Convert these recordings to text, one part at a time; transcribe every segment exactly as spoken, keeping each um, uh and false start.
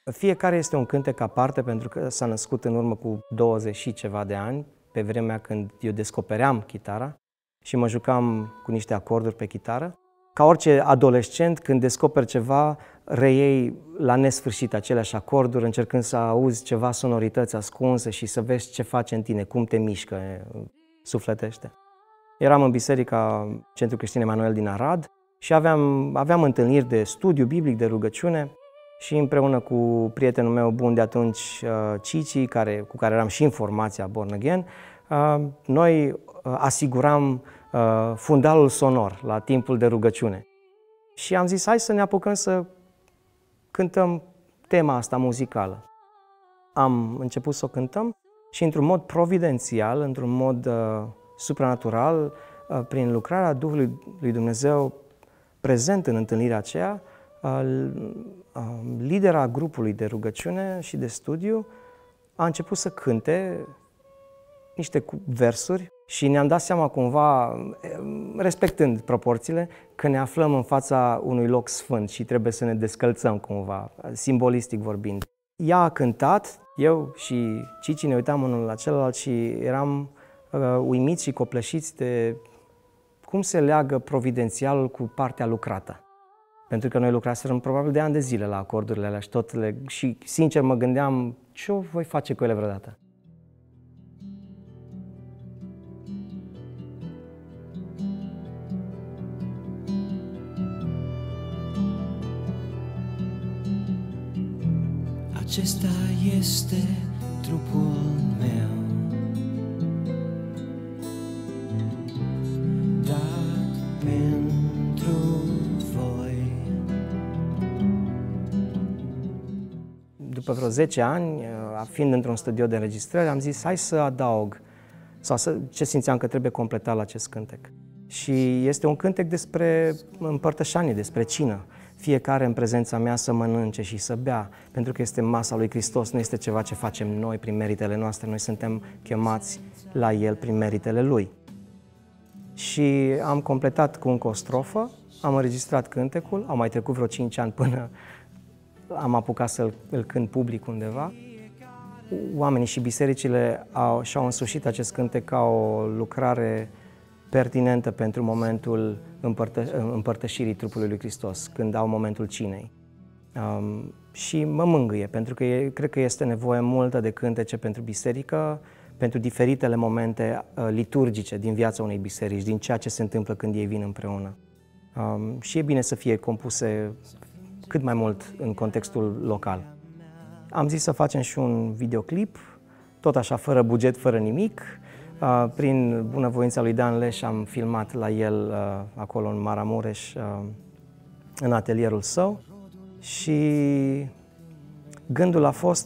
Fiecare este un cântec aparte pentru că s-a născut în urmă cu douăzeci și ceva de ani, pe vremea când eu descopeream chitara și mă jucam cu niște acorduri pe chitară. Ca orice adolescent, când descoperi ceva, reiei la nesfârșit aceleași acorduri, încercând să auzi ceva sonorități ascunse și să vezi ce face în tine, cum te mișcă sufletește. Eram în biserica Centrul Creștin Emanuel din Arad și aveam, aveam întâlniri de studiu biblic, de rugăciune și împreună cu prietenul meu bun de atunci, Cici, care, cu care eram și în formația Born Again, noi asiguram fundalul sonor la timpul de rugăciune. Și am zis, hai să ne apucăm să cântăm tema asta muzicală. Am început să o cântăm și într-un mod providențial, într-un mod uh, supranatural, uh, prin lucrarea Duhului lui Dumnezeu prezent în întâlnirea aceea, uh, uh, lidera grupului de rugăciune și de studiu a început să cânte niște versuri și ne-am dat seama cumva, respectând proporțiile, că ne aflăm în fața unui loc sfânt și trebuie să ne descălțăm cumva, simbolistic vorbind. Ea a cântat, eu și Cici ne uitam unul la celălalt și eram uh, uimiți și copleșiți de cum se leagă providențialul cu partea lucrată. Pentru că noi lucraserăm probabil de ani de zile la acordurile alea și tot le... și sincer mă gândeam, ce o voi face cu ele vreodată? Acesta este trupul meu, dat pentru voi. După vreo zece ani, fiind într-un studio de înregistrări, am zis, hai să adaug, sau să, ce simțeam că trebuie completat la acest cântec. Și este un cântec despre împărtășanie, despre cină. Fiecare în prezența mea să mănânce și să bea, pentru că este masa lui Hristos, nu este ceva ce facem noi prin meritele noastre, noi suntem chemați la El prin meritele Lui. Și am completat cu încă o strofă, am înregistrat cântecul, au mai trecut vreo cinci ani până am apucat să-l cânt public undeva. Oamenii și bisericile au, și-au însușit acest cântec ca o lucrare pertinentă pentru momentul împărtă, împărtășirii trupului lui Hristos, când au momentul cinei. Um, și mă mângâie, pentru că e, cred că este nevoie multă de cântece pentru biserică, pentru diferitele momente uh, liturgice din viața unei biserici, din ceea ce se întâmplă când ei vin împreună. Um, și e bine să fie compuse cât mai mult în contextul local. Am zis să facem și un videoclip, tot așa, fără buget, fără nimic. Uh, prin bunăvoința lui Dan Leș am filmat la el uh, acolo în Maramureș, uh, în atelierul său și gândul a fost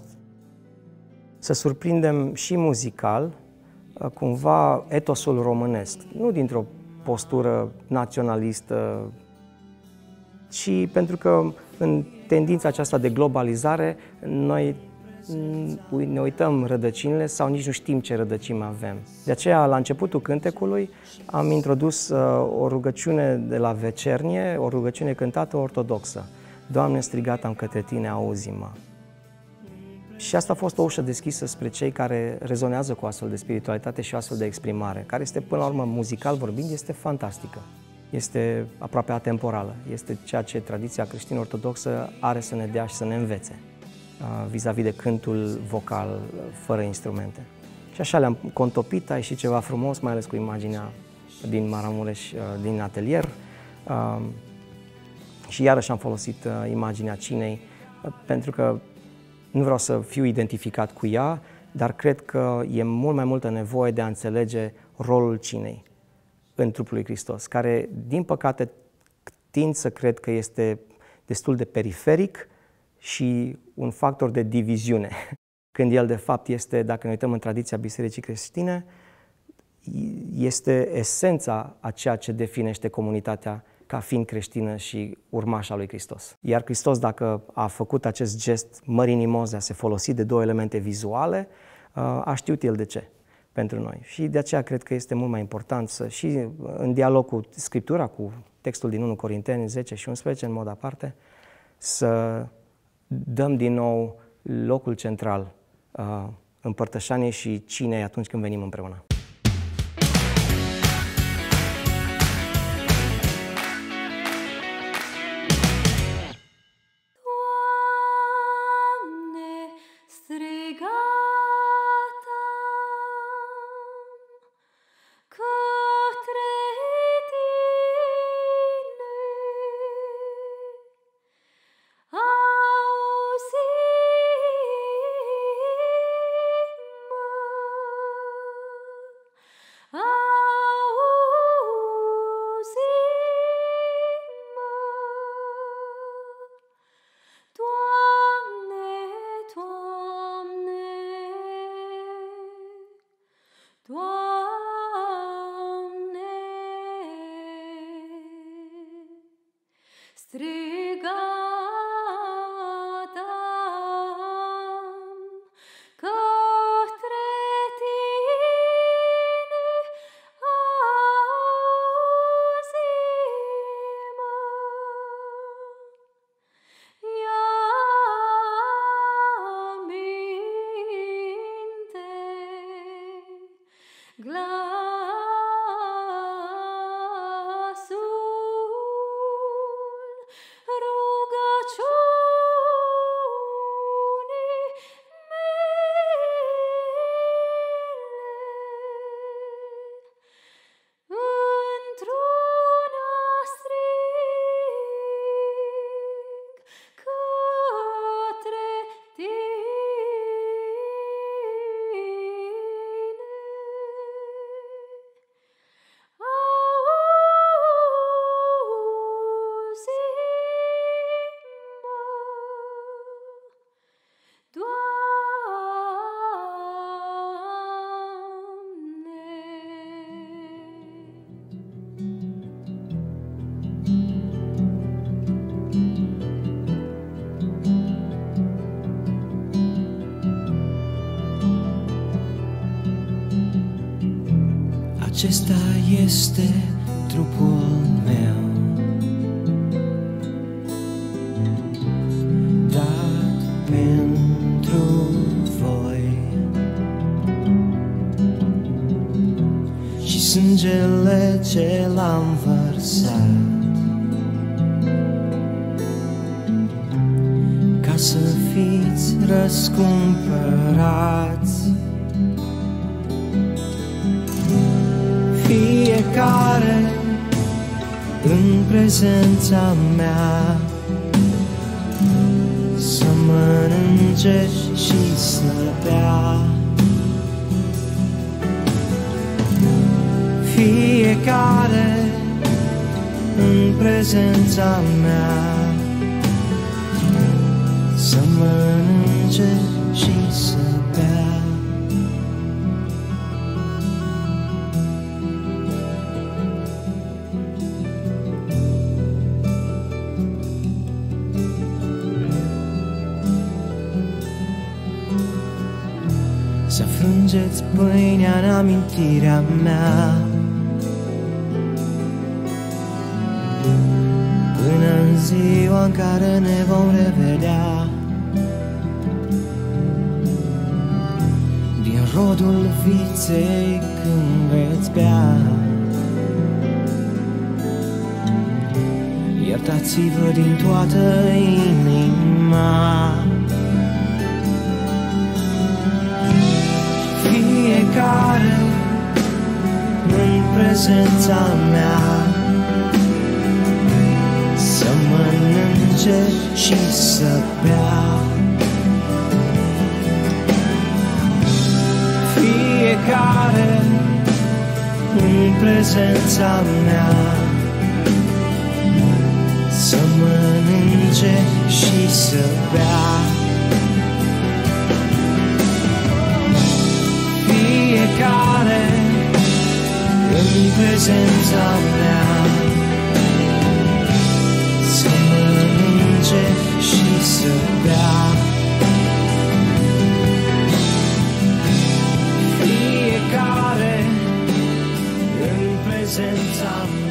să surprindem și muzical uh, cumva etosul românesc, nu dintr-o postură naționalistă, ci pentru că în tendința aceasta de globalizare noi ne uităm rădăcinile sau nici nu știm ce rădăcini avem. De aceea, la începutul cântecului, am introdus uh, o rugăciune de la vecernie, o rugăciune cântată ortodoxă. Doamne, strigat am către Tine, auzi-mă. Și asta a fost o ușă deschisă spre cei care rezonează cu astfel de spiritualitate și astfel de exprimare, care este, până la urmă, muzical vorbind, este fantastică. Este aproape atemporală. Este ceea ce tradiția creștin-ortodoxă are să ne dea și să ne învețe vis-a-vis de cântul vocal fără instrumente. Și așa le-am contopit, a ieșit ceva frumos, mai ales cu imaginea din Maramureș, din atelier. Și iarăși am folosit imaginea cinei, pentru că nu vreau să fiu identificat cu ea, dar cred că e mult mai multă nevoie de a înțelege rolul cinei în trupul lui Hristos, care, din păcate, tind să cred că este destul de periferic și un factor de diviziune, când el de fapt este, dacă ne uităm în tradiția bisericii creștine, este esența a ceea ce definește comunitatea ca fiind creștină și urmașa lui Hristos. Iar Hristos, dacă a făcut acest gest mărinimos de a se folosi de două elemente vizuale, a știut el de ce pentru noi. Și de aceea cred că este mult mai important să, și în dialog cu Scriptura, cu textul din întâi Corinteni zece și unsprezece, în mod aparte, să dăm din nou locul central uh, împărtășaniei și cinei atunci când venim împreună. Acesta este trupul meu, dat pentru voi, și sângele ce l-am vărsat, ca să fiți răscumpărați. Fiecare în prezența mea să mănânce și să bea. Fiecare în prezența mea să mănânce și să bea. Să frângeți pâinea în amintirea mea, până în ziua în care ne vom revedea. Din rodul viței când veți bea, iertați-vă din toată inima. Fiecare în prezența mea să mănânce și să bea. Fiecare în prezența mea să mănânce și să bea. Fiecare în prezența mea să mănânce și să bea. Fiecare în prezența mea